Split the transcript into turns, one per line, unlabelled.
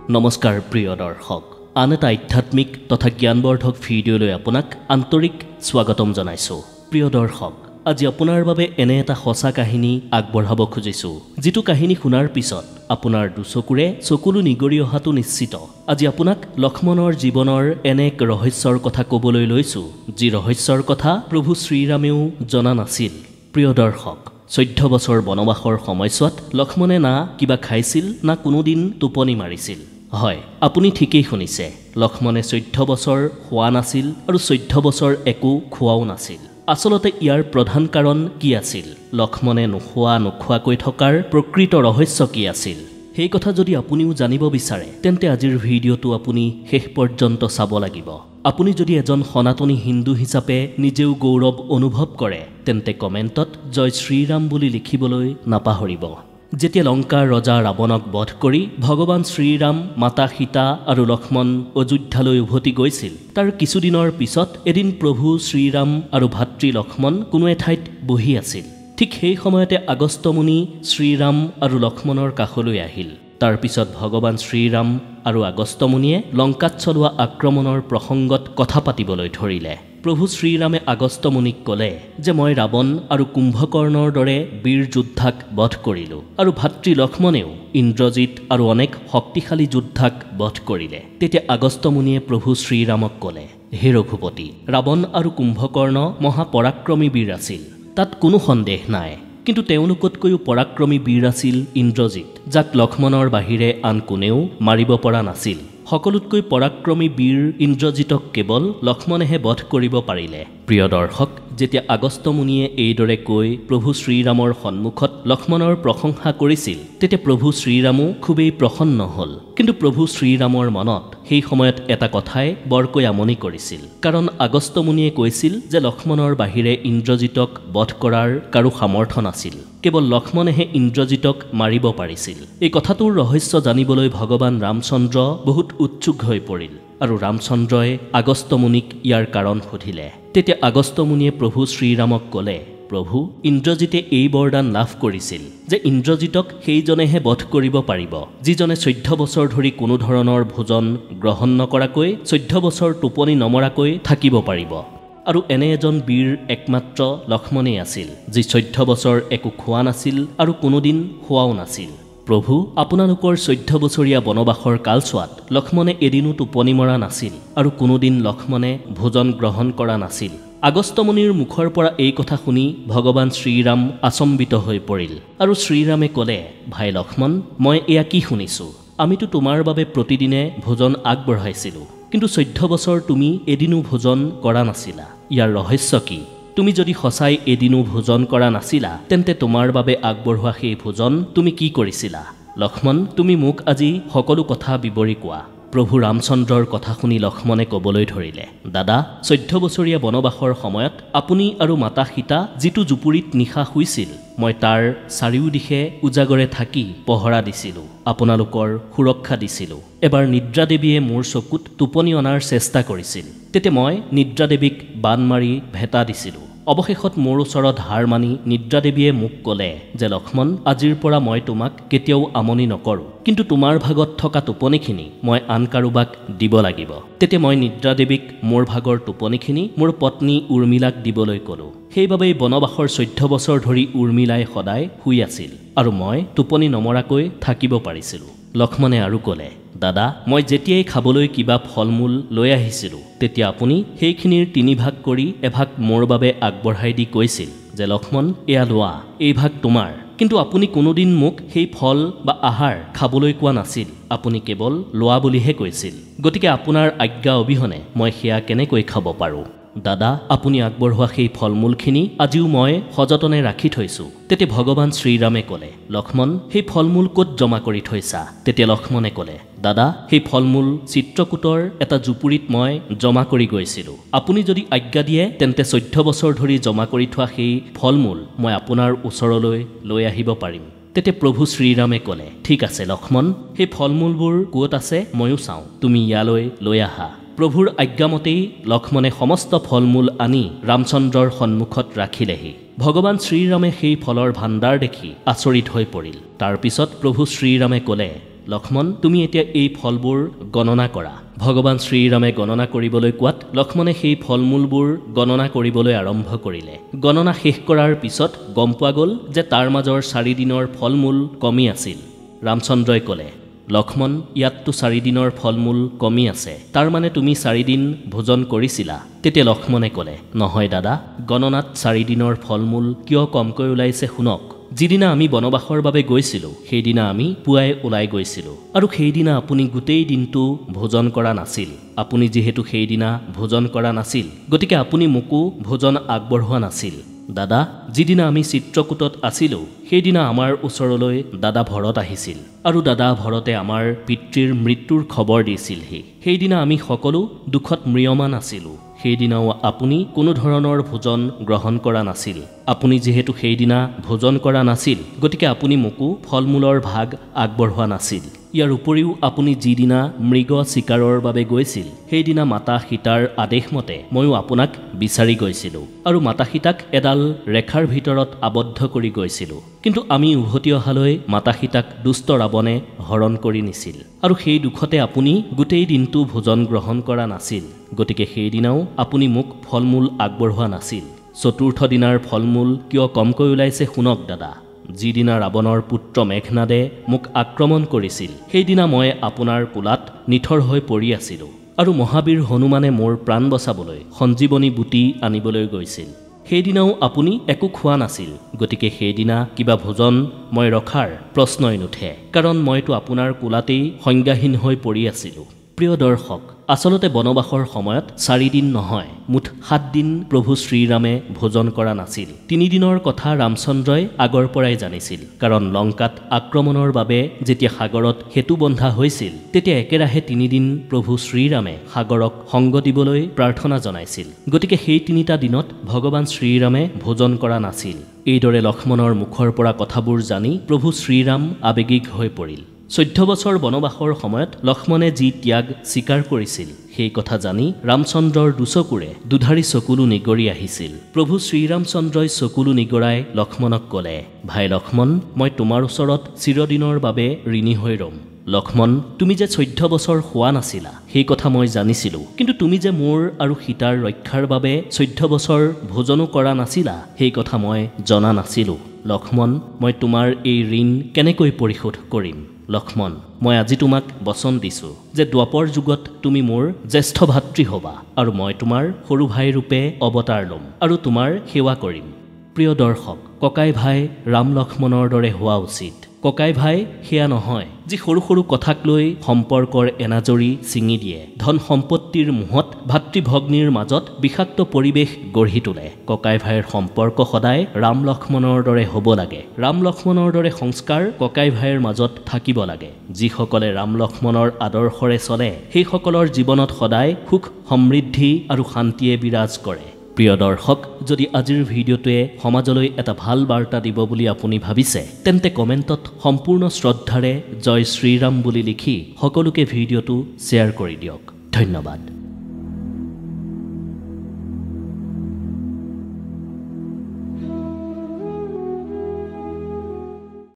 নমস্কাৰ প্ৰিয় দৰ্শক, আন এটা আধ্যাত্মিক তথা জ্ঞানবৰ্ধক ভিডিঅ'লৈ আপোনাক আন্তৰিক স্বাগতম জনাইছোঁ। প্ৰিয় দৰ্শক, আজি আপোনাৰ বাবে এনে এটা সঁচা কাহিনী আগবঢ়াব খুজিছোঁ, যিটো কাহিনী শুনাৰ পিছত আপোনাৰ দুচকুৰে চকুলো নিগৰি অহাটো নিশ্চিত। আজি আপোনাক লক্ষ্মণৰ জীৱনৰ এনে এক ৰহস্যৰ কথা ক'বলৈ লৈছোঁ, যি ৰহস্যৰ কথা প্ৰভু শ্ৰীৰামেও জনা নাছিল। প্ৰিয় দৰ্শক, 14 বছৰ বনবাসৰ সময়ছোৱাত লক্ষ্মণে না কিবা খাইছিল, না কোনোদিন টোপনি মাৰিছিল। হয়, আপুনি ঠিকেই শুনিছে, লক্ষ্মণে 14 বছৰ খোৱা নাছিল আৰু 14 বছৰ একো খোৱাও নাছিল। আচলতে ইয়াৰ প্ৰধান কাৰণ কি আছিল? লক্ষ্মণে নোখোৱাকৈ থকাৰ প্ৰকৃত ৰহস্য কি আছিল? সেই কথা যদি আপুনিও জানিব বিচাৰে, তেন্তে আজিৰ ভিডিঅ'টো আপুনি শেষ পৰ্যন্ত চাব লাগিব। আপুনি যদি এজন সনাতনী হিন্দু হিচাপে নিজেও গৌৰৱ অনুভৱ কৰে, তেন্তে কমেণ্টত জয় শ্ৰীৰাম বুলি লিখিবলৈ নাপাহৰিব। যেতিয়া লংকাৰ ৰজা ৰাৱণক বধ কৰি ভগৱান শ্ৰীৰাম, মাতা সীতা আৰু লক্ষ্মণ অযোধ্যালৈ উভতি গৈছিল, তাৰ কিছুদিনৰ পিছত এদিন প্ৰভু শ্ৰীৰাম আৰু ভাতৃ লক্ষ্মণ কোনো এঠাইত বহি আছিল। ঠিক সেই সময়তে আগস্ত্য মুনি শ্ৰীৰাম আৰু লক্ষ্মণৰ কাষলৈ আহিল। তাৰ পিছত ভগৱান শ্ৰীৰাম আৰু আগস্ত্য মুনিয়ে লংকাত চলোৱা আক্ৰমণৰ প্ৰসংগত কথা পাতিবলৈ ধৰিলে। প্ৰভু শ্ৰীৰামে আগস্ত্য মুনিক ক'লে যে মই ৰাৱণ আৰু কুম্ভকৰ্ণৰ দৰে বীৰ যোদ্ধাক বধ কৰিলোঁ, আৰু ভাতৃ লক্ষ্মণেও ইন্দ্ৰজিৎ আৰু অনেক শক্তিশালী যোদ্ধাক বধ কৰিলে। তেতিয়া আগস্ত্য মুনিয়ে প্ৰভু শ্ৰীৰামক ক'লে, হে ৰঘুপতি, ৰাৱণ আৰু কুম্ভকৰ্ণ মহাপৰাক্ৰমী বীৰ আছিল, তাত কোনো সন্দেহ নাই। কিন্তু তেওঁলোকতকৈও পৰাক্ৰমী বীৰ আছিল ইন্দ্ৰজিৎ, যাক লক্ষ্মণৰ বাহিৰে আন কোনেও মাৰিব পৰা নাছিল। সকলোতকৈ পৰাক্ৰমী বীৰ ইন্দ্ৰজিতক কেৱল লক্ষ্মণেহে বধ কৰিব পাৰিলে। প্ৰিয় দৰ্শক, যেতিয়া আগস্ত্য মুনিয়ে এইদৰে কৈ প্ৰভু শ্ৰীৰামৰ সন্মুখত লক্ষ্মণৰ প্ৰশংসা কৰিছিল, তেতিয়া প্ৰভু শ্ৰীৰামো খুবেই প্ৰসন্ন হ'ল। কিন্তু প্ৰভু শ্ৰীৰামৰ মনত সেই সময়ত এটা কথাই বৰকৈ আমনি কৰিছিল, কাৰণ আগস্ত্য মুনিয়ে কৈছিল যে লক্ষ্মণৰ বাহিৰে ইন্দ্ৰজিতক বধ কৰাৰ কাৰো সামৰ্থ্য নাছিল, কেৱল লক্ষ্মণেহে ইন্দ্ৰজিতক মাৰিব পাৰিছিল। এই কথাটোৰ ৰহস্য জানিবলৈ ভগৱান ৰামচন্দ্ৰ বহুত উৎসুক হৈ পৰিল, আৰু ৰামচন্দ্ৰই আগস্ত্য মুনিক ইয়াৰ কাৰণ সুধিলে। তেতিয়া আগস্ত্য মুনিয়ে প্ৰভু শ্ৰীৰামক ক'লে, প্ৰভু, ইন্দ্ৰজিতে এই বৰদান লাভ কৰিছিল যে ইন্দ্ৰজিতক সেইজনেহে বধ কৰিব পাৰিব, যিজনে 14 বছৰ ধৰি কোনো ধৰণৰ ভোজন গ্ৰহণ নকৰাকৈ 14 বছৰ টোপনি নমৰাকৈ থাকিব পাৰিব। আৰু এনে এজন বীৰ একমাত্ৰ লক্ষ্মণেই আছিল, যি 14 বছৰ একো খোৱা নাছিল আৰু কোনোদিন খোৱাও নাছিল। প্ৰভু, আপোনালোকৰ 14 বছৰীয়া বনবাসৰ কালছোৱাত লক্ষ্মণে এদিনো টোপনি মৰা নাছিল, আৰু কোনোদিন লক্ষ্মণে ভোজন গ্ৰহণ কৰা নাছিল। আগস্ত্য মুনিৰ মুখৰ পৰা এই কথা শুনি ভগৱান শ্ৰীৰাম আচম্বিত হৈ পৰিল, আৰু শ্ৰীৰামে ক'লে, ভাই লক্ষ্মণ, মই এয়া কি শুনিছোঁ? আমিতো তোমাৰ বাবে প্ৰতিদিনে ভোজন আগবঢ়াইছিলোঁ, কিন্তু 14 বছৰ তুমি এদিনো ভোজন কৰা নাছিলা। ইয়াৰ ৰহস্য কি? তুমি যদি সঁচাই এদিনো ভোজন কৰা নাছিলা, তেন্তে তোমাৰ বাবে আগবঢ়োৱা সেই ভোজন তুমি কি কৰিছিলা? লক্ষ্মণ, তুমি মোক আজি সকলো কথা বিৱৰি কোৱা। প্ৰভু ৰামচন্দ্ৰৰ কথা শুনি লক্ষ্মণে ক'বলৈ ধৰিলে, দাদা, 14 বছৰীয়া বনবাসৰ সময়ত আপুনি আৰু মাতা সীতা যিটো জুপুৰিত নিশা শুইছিল, মই তাৰ চাৰিওদিশে উজাগৰে থাকি পহৰা দিছিলোঁ, আপোনালোকৰ সুৰক্ষা দিছিলোঁ। এবাৰ নিদ্ৰা দেৱীয়ে মোৰ চকুত টোপনি অনাৰ চেষ্টা কৰিছিল, তেতিয়া মই নিদ্ৰা দেৱীক বান মাৰি ভেটা দিছিলোঁ। অৱশেষত মোৰ ওচৰত হাৰ মানি নিদ্ৰা দেৱীয়ে মোক ক'লে যে লক্ষ্মণ, আজিৰ পৰা মই তোমাক কেতিয়াও আমনি নকৰোঁ, কিন্তু তোমাৰ ভাগত থকা টোপনিখিনি মই আন কাৰোবাক দিব লাগিব। তেতিয়া মই নিদ্ৰা দেৱীক মোৰ ভাগৰ টোপনিখিনি মোৰ পত্নী উৰ্মিলাক দিবলৈ ক'লোঁ। সেইবাবেই বনবাসৰ 14 বছৰ ধৰি উৰ্মিলাই সদায় শুই আছিল, আৰু মই টোপনি নমৰাকৈ থাকিব পাৰিছিলোঁ। লক্ষ্মণে আৰু ক'লে, দাদা, মই যেতিয়াই খাবলৈ কিবা ফল মূল লৈ আহিছিলোঁ, তেতিয়া আপুনি সেইখিনিৰ 3 ভাগ কৰি এভাগ মোৰ বাবে আগবঢ়াই দি কৈছিল যে লক্ষ্মণ, এয়া লোৱা, এই ভাগ তোমাৰ। কিন্তু আপুনি কোনোদিন মোক সেই ফল বা আহাৰ খাবলৈ কোৱা নাছিল, আপুনি কেৱল লোৱা বুলিহে কৈছিল। গতিকে আপোনাৰ আজ্ঞা অবিহনে মই সেয়া কেনেকৈ খাব পাৰোঁ? দাদা, আপুনি আগবঢ়োৱা সেই ফল মূলখিনি আজিও মই সযতনে ৰাখি থৈছোঁ। তেতিয়া ভগৱান শ্ৰীৰামে ক'লে, লক্ষ্মণ, সেই ফল মূল ক'ত জমা কৰি থৈছা? তেতিয়া লক্ষ্মণে ক'লে, দাদা, সেই ফল মূল চিত্ৰকূটৰ এটা জুপুৰিত মই জমা কৰি গৈছিলোঁ। আপুনি যদি আজ্ঞা দিয়ে, তেন্তে 14 বছৰ ধৰি জমা কৰি থোৱা সেই ফল মূল মই আপোনাৰ ওচৰলৈ লৈ আহিব পাৰিম। তেতিয়া প্ৰভু শ্ৰীৰামে ক'লে, ঠিক আছে লক্ষ্মণ, সেই ফল মূলবোৰ ক'ত আছে ময়ো চাওঁ, তুমি ইয়ালৈ লৈ আহা। প্ৰভুৰ আজ্ঞামতেই লক্ষ্মণে সমস্ত ফল মূল আনি ৰামচন্দ্ৰৰ সন্মুখত ৰাখিলেহি। ভগৱান শ্ৰীৰামে সেই ফলৰ ভাণ্ডাৰ দেখি আচৰিত হৈ পৰিল। তাৰ পিছত প্ৰভু শ্ৰীৰামে ক'লে, লক্ষ্মণ তুমি এতিয়া এই ফলবোৰ গণনা কৰা ভগৱান শ্ৰীৰামে গণনা কৰিবলৈ কোৱাত লক্ষ্মণে সেই ফলমূলবোৰ গণনা কৰিবলৈ আৰম্ভ কৰিলে গণনা শেষ কৰাৰ পিছত গম পোৱা গ'ল যে তাৰ মাজৰ 4 দিনৰ ফলমূল কমি আছিল ৰামচন্দ্ৰই ক'লে লক্ষ্মণ ইয়াততো 4 দিনৰ ফলমূল কমি আছে তাৰ মানে তুমি 4 দিন ভোজন কৰিছিলা তেতিয়া লক্ষ্মণে ক'লে নহয় দাদা গণনাত 4 দিনৰ ফলমূল কিয় কমকৈ ওলাইছে শুনক যিদিনা আমি বনবাসৰ বাবে গৈছিলো সেইদিনা আমি পুৱাই ওলাই গৈছিলো আৰু সেইদিনা আপুনি গোটেই দিনটো ভোজন কৰা নাছিল আপুনি যেহেতু সেইদিনা ভোজন কৰা নাছিল গতিকে আপুনি মোকো ভোজন আগবঢ়োৱা নাছিল দাদা যিদিনা আমি চিত্ৰকূটত আছিলো সেইদিনা আমাৰ ওচৰলৈ দাদা ভৰত আহিছিল আৰু দাদা ভৰতে আমাৰ পিতৃৰ মৃত্যুৰ খবৰ দিছিলহি সেইদিনা আমি সকলো দুখত ম্ৰিয়মান আছিলো সেইদিনাও আপুনি কোনো ধৰণৰ ভোজন গ্ৰহণ কৰা নাছিল আপুনি যেহেতু সেইদিনা ভোজন কৰা নাছিল গতিকে আপুনি মোকো ফলমূলৰ ভাগ আগবঢ়োৱা নাছিল ইয়াৰ উপৰিও আপুনি যিদিনা মৃগ চিকাৰৰ বাবে গৈছিল সেইদিনা মাতা সীতাৰ আদেশমতে ময়ো আপোনাক বিচাৰি গৈছিলো আৰু মাতা সীতাক এডাল ৰেখাৰ ভিতৰত আবদ্ধ কৰি গৈছিলো কিন্তু আমি উভতি অহালৈ মাতা সীতাক দুষ্ট ৰাৱণে হৰণ কৰি নিছিল আৰু সেই দুখতে আপুনি গোটেই দিনটো ভোজন গ্ৰহণ কৰা নাছিল গতিকে সেইদিনাও আপুনি মোক ফলমূল আগবঢ়োৱা নাছিল চতুৰ্থ দিনাৰ ফলমূল কিয় কমকৈ ওলাইছে শুনক দাদা যিদিনা ৰাৱণৰ পুত্ৰ মেঘনাদে মোক আক্ৰমণ কৰিছিল সেইদিনা মই আপোনাৰ কোলাত নিথৰ হৈ পৰি আছিলোঁ আৰু মহাবীৰ হনুমানে মোৰ প্ৰাণ বচাবলৈ সঞ্জীৱনী বুটি আনিবলৈ গৈছিল সেইদিনাও আপুনি একো খোৱা নাছিল গতিকে সেইদিনা কিবা ভোজন মই ৰখাৰ প্ৰশ্নই নুঠে কাৰণ মইতো আপোনাৰ কোলাতেই সংজ্ঞাহীন হৈ পৰি আছিলোঁ প্ৰিয় দৰ্শক আসলতে বনবাসৰ সময়ত 4 দিন নহয় মুঠ 7 দিন প্ৰভু শ্ৰীৰামে ভোজন কৰা নাছিল 3 দিনৰ কথা ৰামচন্দ্ৰই আগৰ পৰাই জানিছিল কাৰণ লংকাত আক্ৰমণৰ বাবে যেতিয়া সাগৰত হেতু বন্ধা হৈছিল তেতিয়া একেৰাহে 3 দিন প্ৰভু শ্ৰীৰামে সাগৰক সংগ দিবলৈ প্ৰাৰ্থনা জনাইছিল গতিকে সেই 3টা দিনত ভগৱান শ্ৰীৰামে ভোজন কৰা নাছিল এইদৰে লক্ষ্মণৰ মুখৰ পৰা কথাবোৰ জানি প্ৰভু শ্ৰীৰাম আবেগিক হৈ পৰিল 14 বছৰ বনবাসৰ সময়ত লক্ষ্মণে যি ত্যাগ স্বীকাৰ কৰিছিল সেই কথা জানি ৰামচন্দ্ৰৰ দুচকুৰে দুধাৰি চকুলো নিগৰি আহিছিল প্ৰভু শ্ৰীৰামচন্দ্ৰই চকুলো নিগৰাই লক্ষ্মণক ক'লে ভাই লক্ষ্মণ মই তোমাৰ ওচৰত চিৰদিনৰ বাবে ঋণী হৈ ৰম লক্ষ্মণ তুমি যে 14 বছৰ হোৱা নাছিলা সেই কথা মই জানিছিলো কিন্তু তুমি যে মোৰ আৰু সীতাৰ ৰক্ষাৰ বাবে 14 বছৰ ভোজনো কৰা নাছিলা সেই কথা মই জনা নাছিলো লক্ষ্মণ মই তোমাৰ এই ঋণ কেনেকৈ পৰিশোধ কৰিম লক্ষ্মণ মই আজি তোমাক বচন দিছো যে দ্বাপৰ যুগত তুমি মোৰ জ্যেষ্ঠ ভাতৃ হবা আৰু মই তোমাৰ সৰু ভাই ৰূপে অৱতাৰ লম আৰু তোমাৰ সেৱা কৰিম প্ৰিয় দৰ্শক ককাই ভাই ৰাম লক্ষ্মণৰ দৰে হোৱা উচিত ককাই ভাই সেয়া নহয় যি সৰু সৰু কথাক লৈ সম্পৰ্কৰ এনাজৰি ছিঙি দিয়ে ধন সম্পত্তিৰ মোহত ভাতৃভগ্নীৰ মাজত বিষাক্ত পৰিৱেশ গঢ়ি তোলে ককাই ভাইৰ সম্পৰ্ক সদায় ৰাম লক্ষ্মণৰ দৰে হ'ব লাগে ৰাম লক্ষ্মণৰ দৰে সংস্কাৰ ককাই ভাইৰ মাজত থাকিব লাগে যিসকলে ৰাম লক্ষ্মণৰ আদৰ্শৰে চলে সেইসকলৰ জীৱনত সদায় সুখ সমৃদ্ধি আৰু শান্তিয়ে বিৰাজ কৰে প্ৰিয় দৰ্শক যদি আজিৰ ভিডিঅ'টোৱে সমাজলৈ এটা ভাল বাৰ্তা দিব বুলি আপুনি ভাবিছে তেন্তে কমেণ্টত সম্পূৰ্ণ শ্ৰদ্ধাৰে জয় শ্ৰীৰাম বুলি লিখি সকলোকে ভিডিঅ'টো শ্বেয়াৰ কৰি দিয়ক ধন্যবাদ